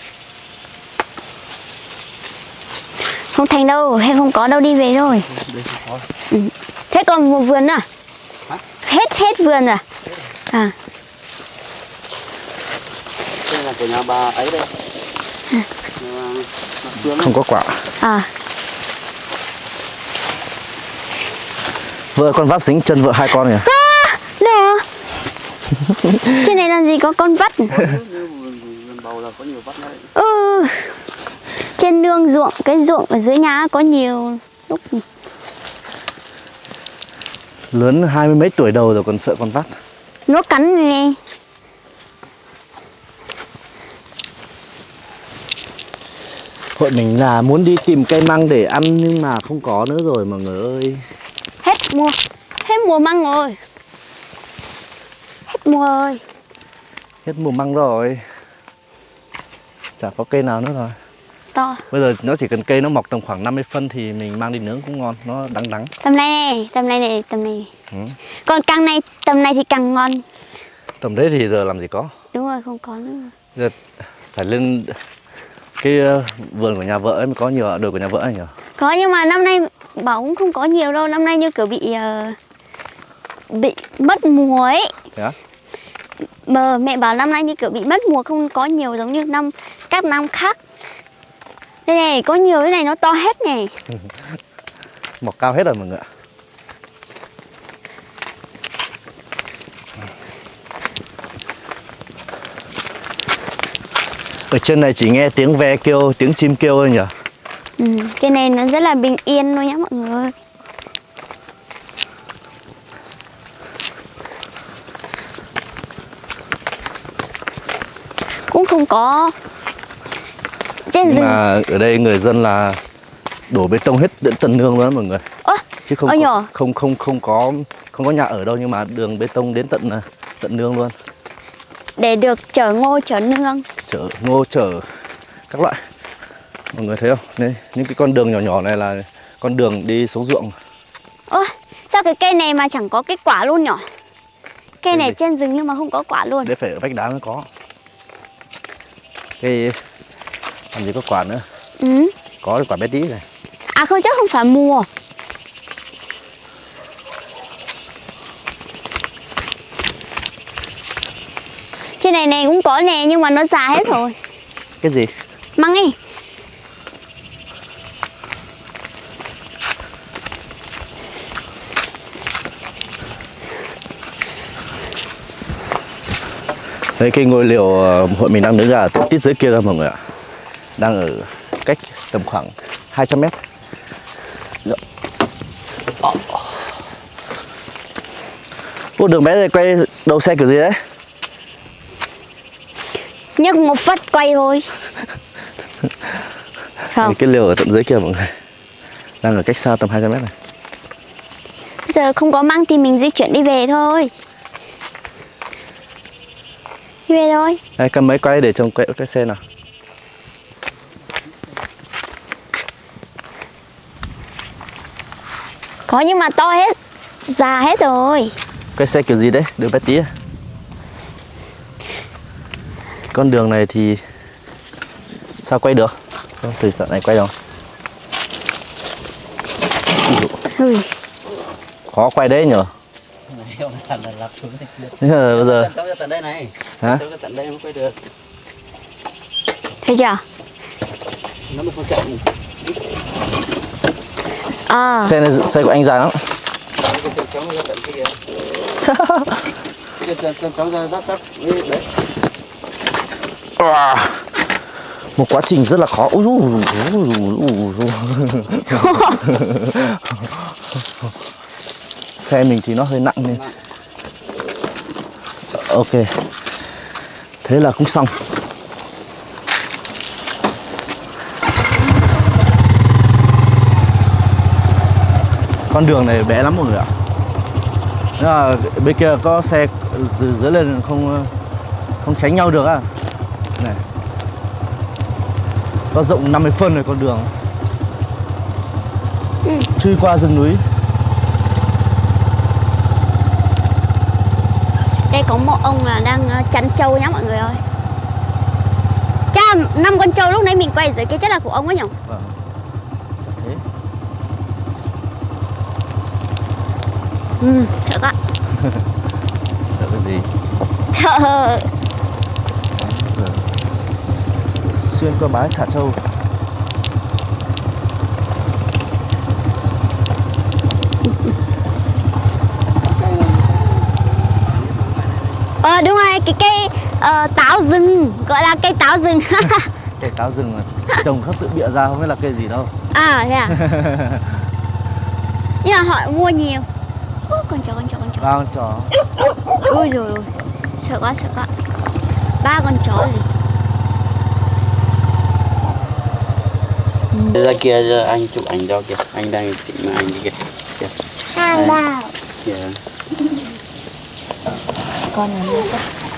[SPEAKER 2] Không thành đâu, hay không có đâu, đi về thôi. Ừ. Thế còn một vườn à?
[SPEAKER 4] Hả?
[SPEAKER 2] Hết hết vườn à? À.
[SPEAKER 4] Đây là của nhà bà ấy đây. Nhà bà Phương
[SPEAKER 1] Không có quả.
[SPEAKER 2] À.
[SPEAKER 1] Vợ con vắt dính chân vợ hai con kìa.
[SPEAKER 2] À, đâu à? Trên này làm gì có con vắt?
[SPEAKER 4] vườn bầu là có nhiều vắt đấy.
[SPEAKER 2] Ừ. Trên nương ruộng, cái ruộng ở dưới nhà có nhiều lúc
[SPEAKER 1] Lớn hai mươi mấy tuổi đầu rồi còn sợ con vắt.
[SPEAKER 2] nó cắn này.
[SPEAKER 1] Hội mình là muốn đi tìm cây măng để ăn nhưng mà không có nữa rồi mọi người ơi.
[SPEAKER 2] Hết mùa, hết mùa măng rồi. Hết mùa rồi.
[SPEAKER 1] Hết mùa măng rồi. Chả có cây nào nữa rồi.
[SPEAKER 2] To.
[SPEAKER 1] Bây giờ nó chỉ cần cây nó mọc tầm khoảng năm mươi phân thì mình mang đi nướng cũng ngon, nó đắng đắng.
[SPEAKER 2] Tầm này này, tầm này này, tầm này.
[SPEAKER 1] Ừ.
[SPEAKER 2] Còn càng này, tầm này thì càng ngon.
[SPEAKER 1] Tầm đấy thì giờ làm gì có.
[SPEAKER 2] Đúng rồi, không có nữa.
[SPEAKER 1] Giờ phải lên cái uh, vườn của nhà vợ ấy mới có nhiều đồ của nhà vợ ấy nhỉ?
[SPEAKER 2] Có nhưng mà năm nay bảo cũng không có nhiều đâu, năm nay như kiểu bị uh, bị mất mùa ấy.
[SPEAKER 1] Thế á?
[SPEAKER 2] Mà mẹ bảo năm nay như kiểu bị mất mùa, không có nhiều giống như năm các năm khác. Đây này, có nhiều cái này nó to hết này.
[SPEAKER 1] Mọc cao hết rồi mọi người ạ. Ở trên này chỉ nghe tiếng ve kêu, tiếng chim kêu thôi nhỉ?
[SPEAKER 2] Ừ, cái này nó rất là bình yên thôi nhá mọi người ơi. Cũng không có trên
[SPEAKER 1] Nhưng
[SPEAKER 2] rừng.
[SPEAKER 1] mà ở đây người dân là đổ bê tông hết đến tận nương luôn đó mọi người.
[SPEAKER 2] Ơ,
[SPEAKER 1] Chứ không
[SPEAKER 2] ôi
[SPEAKER 1] có,
[SPEAKER 2] nhờ.
[SPEAKER 1] không không không có không có nhà ở đâu nhưng mà đường bê tông đến tận tận nương luôn.
[SPEAKER 2] Để được chở ngô chở nương.
[SPEAKER 1] Chở ngô chở các loại. Mọi người thấy không? Đây, những cái con đường nhỏ nhỏ này là con đường đi xuống ruộng.
[SPEAKER 2] Ơ, sao cái cây này mà chẳng có cái quả luôn nhở? Cây
[SPEAKER 1] Cây
[SPEAKER 2] này
[SPEAKER 1] gì?
[SPEAKER 2] trên rừng nhưng mà không có quả luôn.
[SPEAKER 1] Đấy phải ở vách đá mới có. Cây làm gì có quả nữa.
[SPEAKER 2] Ừ.
[SPEAKER 1] Có cái quả bé tí này.
[SPEAKER 2] À không, chắc không phải mùa. Trên này này cũng có nè nhưng mà nó già hết rồi.
[SPEAKER 1] Cái gì?
[SPEAKER 2] Măng ấy.
[SPEAKER 1] Đây cái ngôi liều hội mình đang đứng ở tít dưới kia cơ mọi người ạ. Đang ở cách tầm khoảng hai trăm mét. Ô, đường bé này quay đầu xe kiểu gì đấy?
[SPEAKER 2] Nhấc một phát quay thôi. Không.
[SPEAKER 1] Cái liều ở tận dưới kia mọi người. Đang ở cách xa tầm hai trăm mét này.
[SPEAKER 2] Bây giờ không có măng thì mình di chuyển đi về thôi. Đi về thôi.
[SPEAKER 1] Đây, cầm máy quay để trông quay cái xe nào.
[SPEAKER 2] Có nhưng mà to hết. Già hết rồi.
[SPEAKER 1] Quay xe kiểu gì đấy? Đường bé tí à? Con đường này thì sao quay được? Không, từ đoạn này quay đâu?
[SPEAKER 2] Ui.
[SPEAKER 1] Khó quay đấy nhở? Bây giờ
[SPEAKER 4] tận đây này.
[SPEAKER 1] hả?
[SPEAKER 4] Tận đây mới quay được.
[SPEAKER 2] Thấy chưa?
[SPEAKER 4] Nó mới không chậm.
[SPEAKER 2] À.
[SPEAKER 1] Xe này xe của anh dài lắm.
[SPEAKER 4] Cháu ra tận kia. Cháu ra giáp giáp đấy.
[SPEAKER 1] À, một quá trình rất là khó. Ui, ui, ui, ui, ui. Xe mình thì nó hơi nặng nên ok, thế là cũng xong. Con đường này bé lắm mọi người ạ. À, bên kia có xe dưới, dưới lên không không tránh nhau được à. Này, có rộng năm mươi phân rồi con đường. Ừ. Chui qua rừng núi.
[SPEAKER 2] Đây có một ông là đang chăn trâu nhá mọi người ơi. Cha, năm con trâu lúc nãy mình quay dưới kia chắc là của ông ấy nhỉ?
[SPEAKER 1] Vâng. Thế.
[SPEAKER 2] Ừ, sợ quá.
[SPEAKER 1] Sợ cái gì?
[SPEAKER 2] Sợ.
[SPEAKER 1] Giờ xuyên qua bãi thả trâu.
[SPEAKER 2] Ờ đúng rồi, cái cây uh, táo rừng, gọi là cây táo rừng.
[SPEAKER 1] Cây táo rừng mà trồng khắp tự bịa ra không biết là cây gì đâu.
[SPEAKER 2] À thế à? Nhưng mà họ mua nhiều. Ô, con chó, con chó, con chó.
[SPEAKER 1] Ba con chó.
[SPEAKER 2] Ôi rồi ôi, sợ quá, sợ quá. Ba con chó gì?
[SPEAKER 4] Ừ. Ra kia giờ anh chụp ảnh đó kìa, anh đang chỉnh mà anh kìa. Kìa.
[SPEAKER 2] Hàng đào.
[SPEAKER 4] Kìa.
[SPEAKER 3] Con này nữa.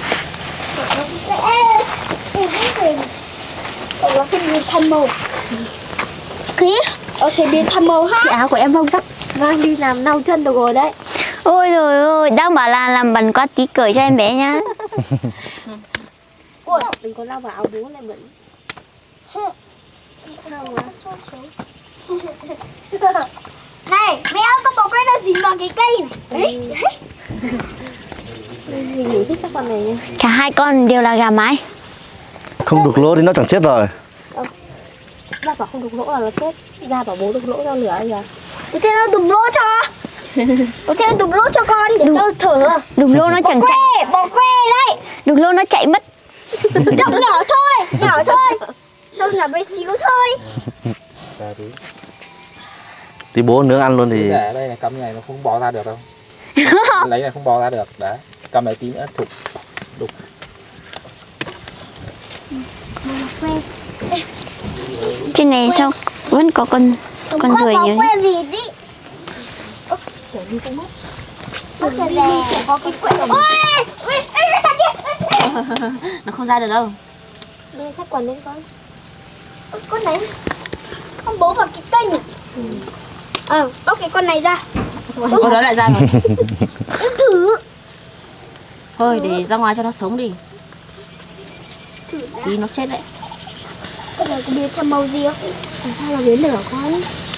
[SPEAKER 2] Nó sẽ biến thân màu. Kì?
[SPEAKER 3] Nó sẽ biến thân màu ha.
[SPEAKER 2] Cái áo của em không rách.
[SPEAKER 3] Mang đi làm nâu chân được rồi đấy.
[SPEAKER 2] Ôi rồi ôi, đang bảo là làm bẩn quá tí cởi cho em bé nhá.
[SPEAKER 3] Ôi, đừng có lau vào áo bố này bẩn.
[SPEAKER 2] Này, mẹ ơi, con bò quay là gì mà cái cây này?
[SPEAKER 3] Mình ngủ thích các con này nha.
[SPEAKER 2] Cả hai con đều là gà mái.
[SPEAKER 1] Không đục lỗ thì nó chẳng chết rồi.
[SPEAKER 3] Ba bảo không đục lỗ là nó chết. Ra bảo bố đục lỗ cho lửa kìa.
[SPEAKER 2] Bố cho nó đục lỗ cho. Bố cho nó đục lỗ cho con để đục, cho nó thử. Đục lỗ nó chẳng chạy. Bò que đấy. Đục lỗ nó chạy mất. Giọng nhỏ thôi, nhỏ thôi. Trông là bé xíu thôi.
[SPEAKER 1] Tí bố nướng ăn luôn thì.
[SPEAKER 4] Để ở đây này cầm như này nó không bò ra được đâu. Lấy này không bò ra được, đấy. Cầm này tí nữa thục đục.
[SPEAKER 2] Trên này sao vẫn có con con ruồi nhiều đấy.
[SPEAKER 3] Nó không ra được đâu.
[SPEAKER 2] Đi xách quần lên con. Con này. Con bố vào cái cây này. À, bóc cái con này ra.
[SPEAKER 3] Ôi đó lại ra rồi.
[SPEAKER 2] Em thử.
[SPEAKER 3] Thôi để ra ngoài cho nó sống đi. Tí nó chết đấy.
[SPEAKER 2] Con này có biến thành màu gì không?
[SPEAKER 3] Làm sao là biến lửa con?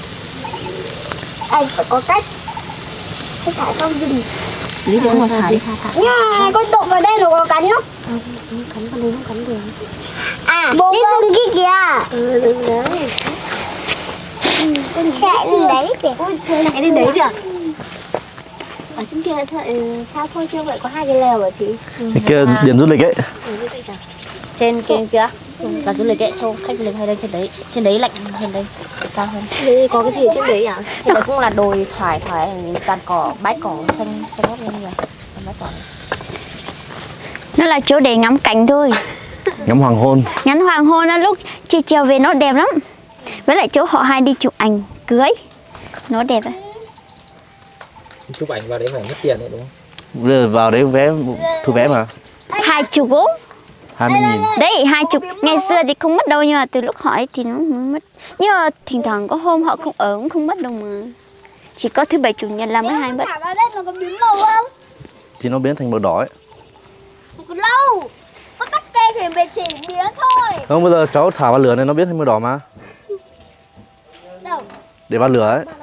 [SPEAKER 2] Anh phải có cách. Phải thả xong rừng.
[SPEAKER 3] Lý do mà thả đi thả thả.
[SPEAKER 2] Nha, con trộm vào đây nó có cắn không?
[SPEAKER 3] Ờ, cắn con đấy không cắn được.
[SPEAKER 2] À, bố rừng kia kìa.
[SPEAKER 3] Ừ, rừng đấy.
[SPEAKER 2] Ừ, con chạy lên đấy kìa.
[SPEAKER 3] Ôi, thế này đi đấy kìa. Ở trên kia sao thôi chưa vậy có hai cái lều ở chị.
[SPEAKER 1] Cái kia điểm du lịch ấy.
[SPEAKER 3] Trên kia kìa là du lịch ấy, cho khách du lịch hay lên trên đấy. Trên đấy lạnh hơn đây, cao hơn.
[SPEAKER 2] Đây có cái gì trên đấy à?
[SPEAKER 3] Trên đấy cũng là đồi thoải thoải toàn cỏ, bãi cỏ xanh xanh ngắt lên rồi. Bãi cỏ.
[SPEAKER 2] Nó là chỗ để ngắm cảnh thôi.
[SPEAKER 1] Ngắm hoàng hôn.
[SPEAKER 2] Ngắm hoàng hôn nó lúc chiều chiều về nó đẹp lắm. Với lại chỗ họ hay đi chụp ảnh cưới. Nó đẹp ấy.
[SPEAKER 4] Chụp ảnh vào đấy phải mất tiền đấy đúng không?
[SPEAKER 1] Giờ vào đấy vé thu vé mà.
[SPEAKER 2] Hai chục gỗ.
[SPEAKER 1] hai mươi nghìn.
[SPEAKER 2] Đấy, hai chục. Ngày xưa thì không mất đâu nhưng mà từ lúc hỏi thì nó mới mất. Nhưng mà thỉnh thoảng có hôm họ không ở cũng không mất đâu mà. Chỉ có thứ bảy chủ nhật là mới hay mất.
[SPEAKER 3] Nó có biến màu không?
[SPEAKER 1] Thì nó biến thành màu đỏ ấy.
[SPEAKER 2] Còn lâu. Có tắc kè chỉ biết chỉ biết thôi.
[SPEAKER 1] Không, bây giờ cháu thả vào lửa này nó biết màu đỏ mà.
[SPEAKER 2] Đâu?
[SPEAKER 1] Để vào lửa ấy.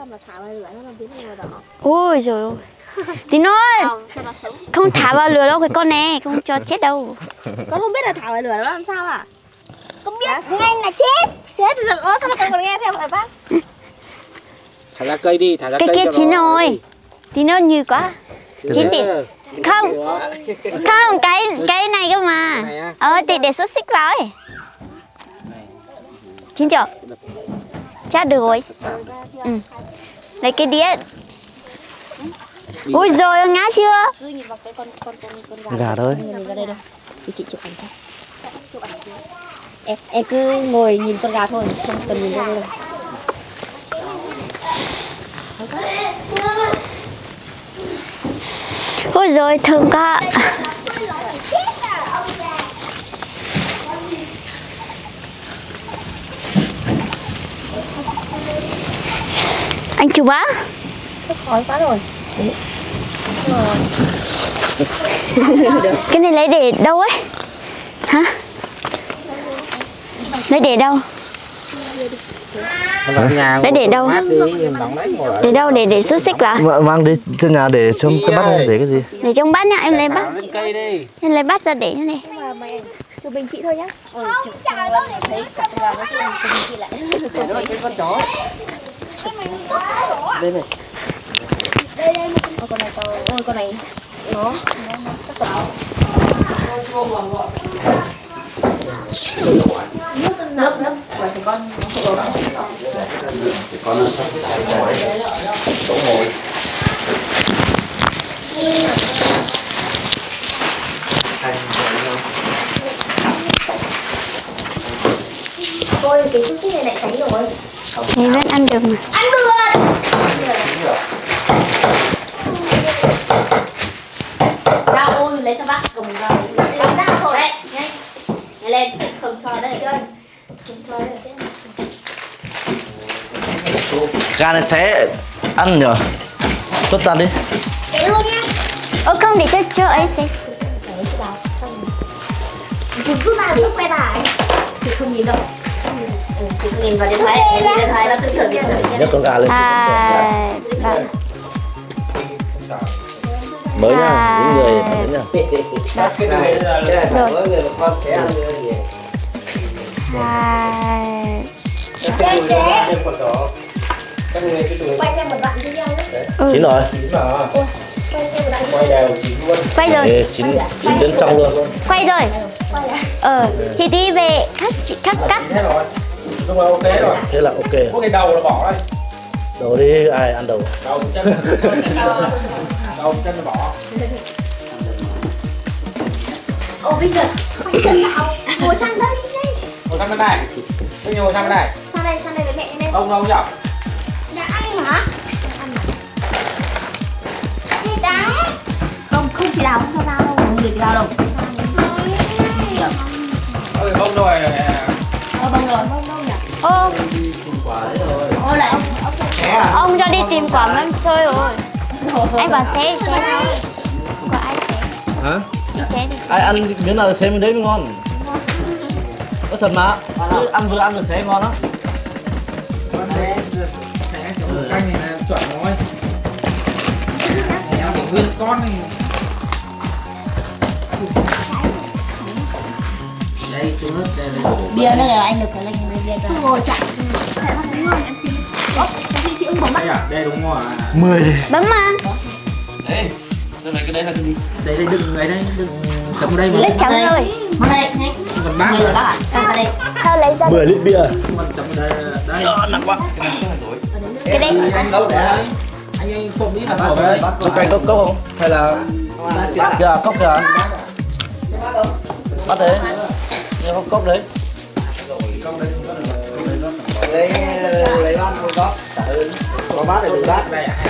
[SPEAKER 2] Ôi trời ơi. Tín ơi. Không thả vào lửa đâu cái con này, không cho chết đâu.
[SPEAKER 3] Con không biết là thả vào lửa nó làm sao à?
[SPEAKER 2] Con biết ngay là chết.
[SPEAKER 3] Chết rồi, ơ sao mà con còn nghe theo vậy bác?
[SPEAKER 4] Thả ra cây đi, thả ra
[SPEAKER 2] Cái
[SPEAKER 4] cây.
[SPEAKER 2] kia
[SPEAKER 4] cho
[SPEAKER 2] chín
[SPEAKER 4] nó-
[SPEAKER 2] rồi. Tín ơi như quá. Chín thì không. Không, cái cái này cơ mà.
[SPEAKER 4] Này á.
[SPEAKER 2] Ờ để để xúc xích vào ấy. Chín chưa? Chắc được rồi. Ừ. Lấy cái đĩa. Ui rồi ngã chưa?
[SPEAKER 3] Cứ nhìn vào cái con con con con
[SPEAKER 1] Gà thôi.
[SPEAKER 3] Nhìn vào đây đâu. Thì chị chụp ảnh thôi. Em, em cứ ngồi nhìn con gà thôi, không cần nhìn ra đây đâu.
[SPEAKER 2] Ôi rồi thơm quá. Anh chụp á?
[SPEAKER 3] Khói quá rồi.
[SPEAKER 2] Cái này lấy để đâu ấy? Hả? Lấy để đâu?
[SPEAKER 4] Nó vào nhà
[SPEAKER 2] Để để đâu?
[SPEAKER 4] mát đi, nóng đấy, ngồi ở
[SPEAKER 2] Để đâu để để xúc xích vào?
[SPEAKER 1] M mang đi trên nhà để trong cái bát này để cái gì?
[SPEAKER 2] Để trong bát nha, em lấy bát.
[SPEAKER 4] Thả lên cây đi.
[SPEAKER 2] Em lấy bát ra để như này.
[SPEAKER 3] Nhưng mà mày chụp bình chị thôi nhá. Ừ, chụp chụp lên thấy cặp con gà nó chụp bình chị lại.
[SPEAKER 4] Để nó trên con chó. Đây này.
[SPEAKER 3] Ôi con này to, ôi con này nó nó nó chắc tập. Nước nước của trẻ con ôi cái xúc xích này lại cháy rồi.
[SPEAKER 2] Thì vẫn ăn được mà.
[SPEAKER 3] Ăn được. Đau ôi lấy cho bác cầm vào. Bác đau thôi đấy. Nhanh. Nhanh lên, không cho đây. Không cho đây.
[SPEAKER 1] Gà này sẽ ăn nhở? Tuốt ra đi.
[SPEAKER 2] Để luôn nha. Ơ không để cho cho ấy xem.
[SPEAKER 3] Cứ vào lúc quay bài. Chị không nhìn đâu. Ừ, chị không nhìn vào điện thoại. Điện thoại nó tự thưởng điện thoại.
[SPEAKER 1] Nhấc con gà lên.
[SPEAKER 2] À, vâng.
[SPEAKER 1] Mới nha,
[SPEAKER 2] À.
[SPEAKER 1] những người phản ứng nha.
[SPEAKER 4] Cái này là cái này
[SPEAKER 2] Rồi.
[SPEAKER 4] mỗi người một con sẽ ăn như vậy.
[SPEAKER 2] À,
[SPEAKER 4] Cái người nó trên con chó. Các người cái tuổi
[SPEAKER 3] Quay xem một đoạn video nhé.
[SPEAKER 1] Chín rồi.
[SPEAKER 4] chín mà.
[SPEAKER 3] Quay xem một đoạn
[SPEAKER 4] Quay đều chín luôn.
[SPEAKER 2] quay rồi,
[SPEAKER 1] Ê, chín, chín đến trong luôn.
[SPEAKER 2] quay rồi. Ờ, thì đi về cắt chị cắt cắt.
[SPEAKER 4] Chín hết rồi. Đúng rồi, ok rồi.
[SPEAKER 1] Thế là ok.
[SPEAKER 4] Có cái đầu là bỏ đây.
[SPEAKER 1] Đầu đi, ai ăn đầu.
[SPEAKER 4] Đầu chân. Đầu chân là bỏ.
[SPEAKER 3] Ồ bây giờ không cần nào. Ngồi sang đây nhanh.
[SPEAKER 4] Ngồi sang bên này. Tôi ngồi sang bên này.
[SPEAKER 3] Sang đây, sang đây với mẹ em em.
[SPEAKER 4] Ông đâu nhỉ?
[SPEAKER 3] Đã ăn hả? Đi đá. Không, không chỉ đào, không sao đâu. Không được đào đâu.
[SPEAKER 4] Ôi bông rồi.
[SPEAKER 3] Ờ, bông rồi, bông bông nhỉ?
[SPEAKER 2] Ô,
[SPEAKER 3] Ô lại ông, ông
[SPEAKER 2] ông cho đi tìm quả mâm xôi rồi. Anh bảo xé xé thôi. Có ai xé?
[SPEAKER 1] Hả?
[SPEAKER 2] Đi xé đi.
[SPEAKER 1] Ai ăn miếng nào xé miếng đấy mới ngon. Có thật mà. Cứ ăn vừa ăn vừa xé ngon lắm.
[SPEAKER 4] Canh này là chuẩn rồi. Em phải nguyên con này. Đây, chú nước đây là
[SPEAKER 3] bia nó là anh lực phải lên bia ra. Ngồi chạy. Phải nó thấy ngon em xin. Ơ, chị chị không bấm mắt.
[SPEAKER 4] đây à? Đây đúng rồi.
[SPEAKER 1] mười.
[SPEAKER 2] Bấm mà.
[SPEAKER 4] Đây. Đây cái đấy là cái gì? Đây đây đừng đây đây đừng cầm đây mà.
[SPEAKER 2] Lít trắng rồi.
[SPEAKER 3] Mà đây, nhanh.
[SPEAKER 4] Còn bác
[SPEAKER 3] Mười rồi bác ạ. Ra đây.
[SPEAKER 2] Thôi lấy ra.
[SPEAKER 1] mười lít bia.
[SPEAKER 4] Còn chấm đây đây. Nặng quá. Cái này không đổi.
[SPEAKER 2] Cái đấy.
[SPEAKER 4] Anh đâu để đây? Anh anh không biết là ở đây.
[SPEAKER 1] Có canh cốc cốc không? Hay là kìa cốc kìa. Bắt đấy. Nghe có cốc đấy.
[SPEAKER 4] Lấy lấy bát một bát. Có bát để đựng bát. Đây à?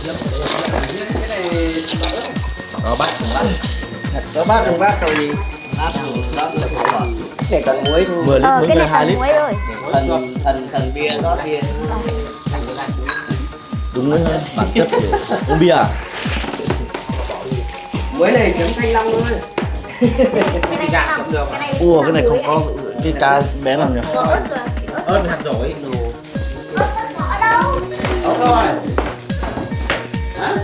[SPEAKER 1] Có bát cùng bát.
[SPEAKER 4] Có bát đựng bát rồi gì? Bát bát để cần muối thôi.
[SPEAKER 1] mười lít
[SPEAKER 2] Ờ,
[SPEAKER 1] mỗi
[SPEAKER 2] cái
[SPEAKER 1] người
[SPEAKER 2] này
[SPEAKER 1] hai
[SPEAKER 2] cần
[SPEAKER 1] lít.
[SPEAKER 2] muối rồi.
[SPEAKER 4] Thần thần thần bia rót bia.
[SPEAKER 1] Đúng đấy, bản chất để uống bia à?
[SPEAKER 4] Muối này chấm thanh long thôi.
[SPEAKER 3] Cái này cũng được.
[SPEAKER 1] Ủa cái này không có cái cá bé nào nhỉ?
[SPEAKER 4] ớt hạt dổi đồ.
[SPEAKER 2] Ở đâu?
[SPEAKER 4] Ớt thôi. Hả?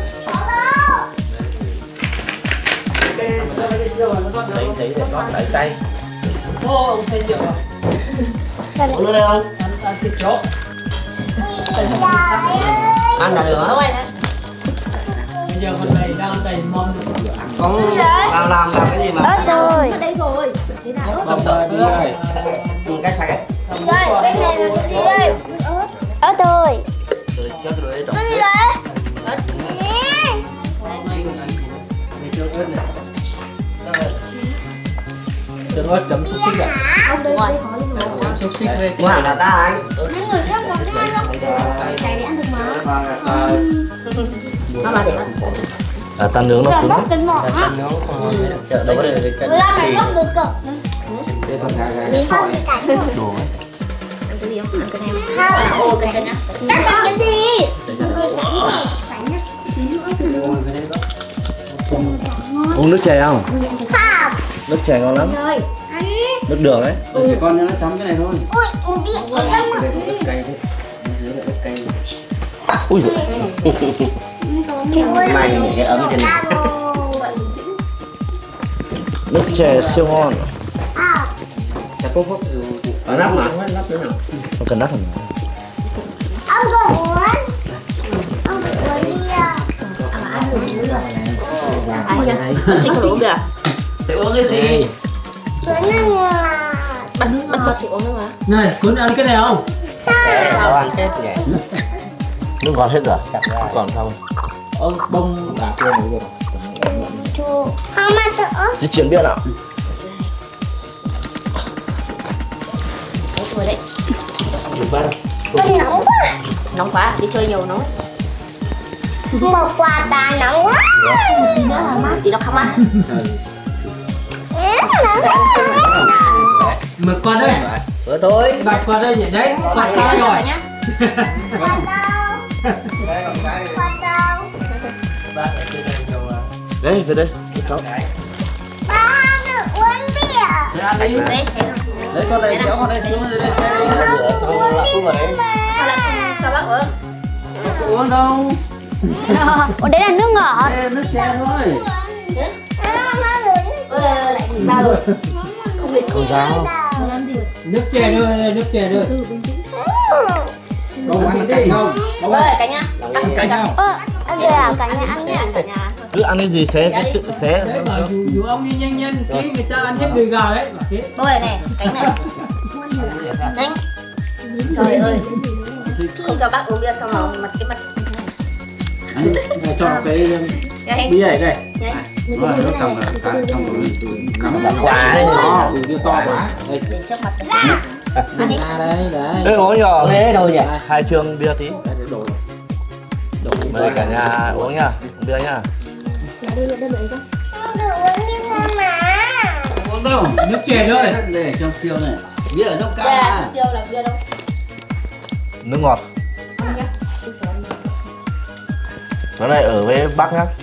[SPEAKER 4] Thấy thấy để con lấy tay. Ô ông thấy chưa?
[SPEAKER 1] Có nữa đây không?
[SPEAKER 4] Ăn ăn thịt chó.
[SPEAKER 1] Ăn nào nữa?
[SPEAKER 4] Bây giờ con này đang đầy mâm được.
[SPEAKER 1] Con làm làm làm cái gì mà?
[SPEAKER 2] Ớt rồi.
[SPEAKER 3] Đây rồi. Thế nào ớt?
[SPEAKER 4] Mâm rồi đi ơi.
[SPEAKER 1] Cách sạch ấy.
[SPEAKER 2] Đi đây, bên này là cái gì đây? Ớt rồi.
[SPEAKER 1] Rồi cho cái đuôi đấy
[SPEAKER 2] Cái gì đấy? Ớt.
[SPEAKER 4] Đừng ớt chấm xúc xích à?
[SPEAKER 3] Ông đây đây hỏi rồi.
[SPEAKER 4] Xúc xích đây.
[SPEAKER 1] Có hẳn là ta anh.
[SPEAKER 2] Những người khác còn cái hai không?
[SPEAKER 3] Này để ăn được mà.
[SPEAKER 2] Nó là để ăn.
[SPEAKER 1] À, ta nướng nó cứng lắm.
[SPEAKER 2] Cái mỏ á.
[SPEAKER 4] Nướng chợ đâu có để cái
[SPEAKER 2] Mười lăm này không được cỡ.
[SPEAKER 4] cái con gà gà.
[SPEAKER 2] Đi không cái cảnh rồi.
[SPEAKER 1] Đồ ấy.
[SPEAKER 3] Ăn cái gì không? Ăn cái này không?
[SPEAKER 2] Không.
[SPEAKER 3] À, ô cái này nhá.
[SPEAKER 2] Các bạn cái gì?
[SPEAKER 1] Uống nước chè không?
[SPEAKER 2] Không.
[SPEAKER 1] Nước chè ngon lắm.
[SPEAKER 3] Ơi.
[SPEAKER 1] Nước đường ấy.
[SPEAKER 4] Chỉ con nó chấm cái này thôi.
[SPEAKER 2] Ui, uống điện ở trong mà.
[SPEAKER 4] Cây thế. Dưới là cây.
[SPEAKER 1] Ui giời.
[SPEAKER 2] Này cái ấm trên này.
[SPEAKER 1] Nước chè siêu ngon.
[SPEAKER 4] Chả có hốc rồi.
[SPEAKER 1] Có nắp mà.
[SPEAKER 4] Nắp thế nào?
[SPEAKER 1] Không cần nắp không?
[SPEAKER 2] Ông có muốn. Ông có muốn đi à?
[SPEAKER 3] Anh nhá. Chị không uống được à?
[SPEAKER 4] Thế uống cái gì?
[SPEAKER 2] Tuấn là
[SPEAKER 3] Bắt bắt cho chị uống nước hả?
[SPEAKER 4] Này, cuốn ăn cái này không?
[SPEAKER 1] Đâu ăn hết vậy? Nước ngọt hết rồi. Không còn sao?
[SPEAKER 4] Ơ, bông bà kia mới được.
[SPEAKER 2] không mà tự
[SPEAKER 1] Di chuyển biết ạ.
[SPEAKER 3] Uống rồi đấy.
[SPEAKER 4] Được bắt.
[SPEAKER 2] Tôi nóng quá.
[SPEAKER 3] Nóng quá, đi chơi nhiều nóng.
[SPEAKER 2] Một quả tà nóng quá.
[SPEAKER 3] Tí nữa là mát, tí nó không ăn.
[SPEAKER 4] Mở con đây.
[SPEAKER 1] Bữa tối.
[SPEAKER 4] Bạch qua đây vậy đấy. Bạch qua rồi.
[SPEAKER 1] Đây, về đây. Cháu.
[SPEAKER 2] Ba được uống bia.
[SPEAKER 4] Thế ăn đi.
[SPEAKER 3] Đấy, thế nào?
[SPEAKER 4] Đấy con này kéo con đây xuống đây đây.
[SPEAKER 1] Xong là cứ vào đấy.
[SPEAKER 3] Sao lại không cho bác uống?
[SPEAKER 4] Uống đâu?
[SPEAKER 2] Ủa đấy là nước ngọt.
[SPEAKER 4] Đây, nước chè thôi.
[SPEAKER 3] Ơ, lại sao rồi? Không lịch
[SPEAKER 1] Không sao.
[SPEAKER 4] Nước chè đưa đây, nước chè đưa. Bông ăn đi không? Bông
[SPEAKER 3] ơi
[SPEAKER 4] ăn.
[SPEAKER 3] cả nhà ăn
[SPEAKER 4] Cái nào?
[SPEAKER 2] Ơ, ăn rồi à? Cả nhà ăn đi.
[SPEAKER 3] cả nhà.
[SPEAKER 1] Cứ ăn cái gì xé, cái tự xé.
[SPEAKER 4] Đấy bảo dù, dù ông đi nhanh nhanh tí người ta ăn hết đùi gà đấy. Bảo thế.
[SPEAKER 3] Bơi này, cánh này. Nhanh. Trời ơi. Không cho bác uống bia xong rồi mặt cái mặt.
[SPEAKER 4] Anh này cho cái
[SPEAKER 3] Nhanh.
[SPEAKER 4] bia này đây.
[SPEAKER 3] Nhanh.
[SPEAKER 4] Nó là nó cầm cả trong rồi cầm đậm quá đấy. Nó bia to quá. Đây.
[SPEAKER 3] Để trước mặt.
[SPEAKER 4] Ăn đi. Đấy, đấy.
[SPEAKER 1] Ê, uống nhỏ thế thôi nhỉ? Hai chương bia tí.
[SPEAKER 4] Đồ.
[SPEAKER 1] Mời cả nhà uống nhá. Uống bia nhá.
[SPEAKER 4] Uống đâu? Nước chè thôi. Để trong siêu này. Bia ở trong
[SPEAKER 3] Đây
[SPEAKER 4] can.
[SPEAKER 3] là siêu là bia đâu?
[SPEAKER 1] Nước ngọt. Nó này ở với Bắc nhá.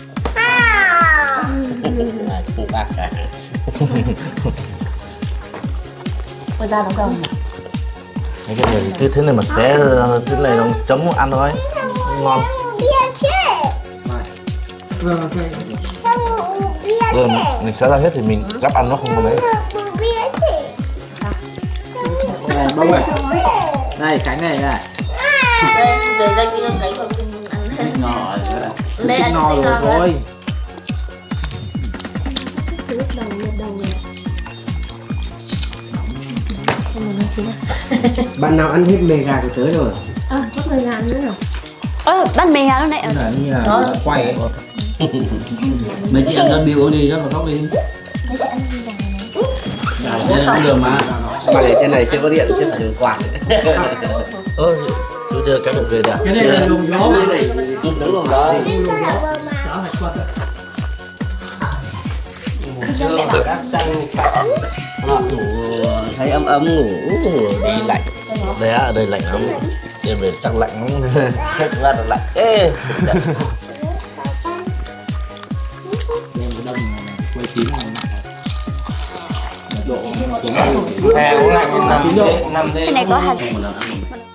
[SPEAKER 4] Bạc cả.
[SPEAKER 3] Ôi ra đúng không?
[SPEAKER 1] Cái này cái thế này mà xé thế này nó chấm ăn thôi. Ngon.
[SPEAKER 4] Vâng,
[SPEAKER 1] Ừ, mình xé ra hết thì mình gắp ăn nó không có đấy.
[SPEAKER 4] này bông này. Đây cánh này này.
[SPEAKER 3] Đây, để dành cái cánh của mình ăn.
[SPEAKER 4] Ngò rồi.
[SPEAKER 3] Đây ăn
[SPEAKER 4] No
[SPEAKER 3] cái
[SPEAKER 4] rồi
[SPEAKER 3] ngò
[SPEAKER 4] thôi. Bạn nào ăn hết mề gà của tớ rồi?
[SPEAKER 2] Ơ, bắt mì hả lúc nãy?
[SPEAKER 4] Là như là nó quay ấy. Mấy chị ăn đơn biểu uống đi, rất là khóc đi. Đây là đường mà.
[SPEAKER 1] Mà để trên này chưa có điện, chưa phải đường quạt. Ơ, chú chưa kéo được về được.
[SPEAKER 4] Cái này là lùng gió.
[SPEAKER 1] Cái này đúng rồi đó. Chưa phải các chăn ngủ thấy ấm ấm ngủ đi lạnh. Đấy ở đây lạnh lắm. Đi về chắc lạnh lắm. Hết ra là lạnh. Ê.
[SPEAKER 4] Hè cũng lạnh nằm thế nằm thế.
[SPEAKER 2] Cái này có hạt